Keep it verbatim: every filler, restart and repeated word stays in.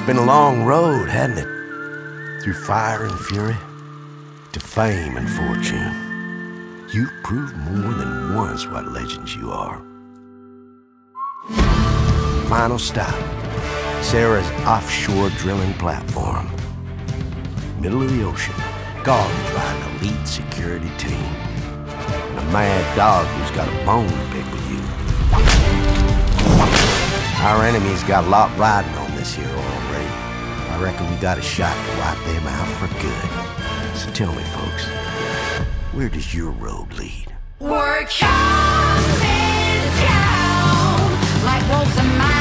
Been a long road, hadn't it? Through fire and fury, to fame and fortune. You proved more than once what legends you are. Final stop, SERA's offshore drilling platform. Middle of the ocean, guarded by an elite security team. And a mad dog who's got a bone to pick with you. Our enemies got a lot riding on this here oil rig. I reckon we got a shot to wipe them out for good. So tell me, folks, where does your road lead? We're coming down like wolves in my